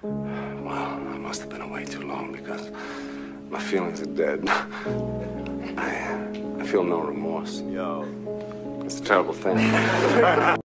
Well, I must have been away too long because my feelings are dead. I feel no remorse. Yo. It's a terrible thing.